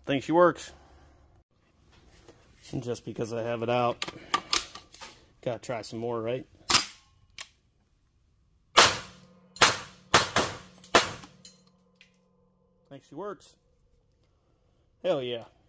think she works. And just because I have it out, gotta try some more, right? Think she works. Hell yeah.